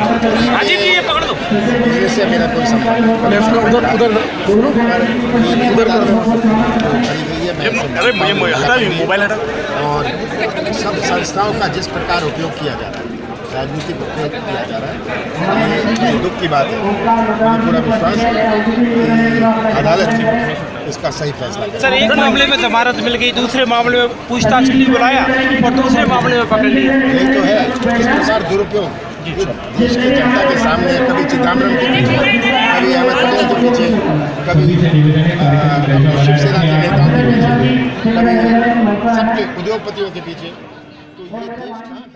अजीब जी, ये पकड़ दो। से मेरा कोई संपर्क लेफ्ट उधर उधर अरे मुझे हटा दी, मोबाइल हटा। और सब संस्थाओं का जिस प्रकार उपयोग किया जा रहा है, राजनीतिक उपयोग किया जा रहा है, ये दुख की बात है। मुझे पूरा विश्वास है कि अदालत इसका सही फैसला करेगी। सर, एक मामले में जमानत मिल गई, दूसरे मामले में पूछताछ के लिए बुलाया और दूसरे मामले में पकड़ लिया। यही तो है, इस प्रकार दुरुपयोग देश की जनता के सामने, कभी चिदम्बरम के पीछे, कभी अहमद पटेल के पीछे, कभी शिवसेना के नेताओं के पीछे, कभी सबके उद्योगपतियों के पीछे, तो ये देश का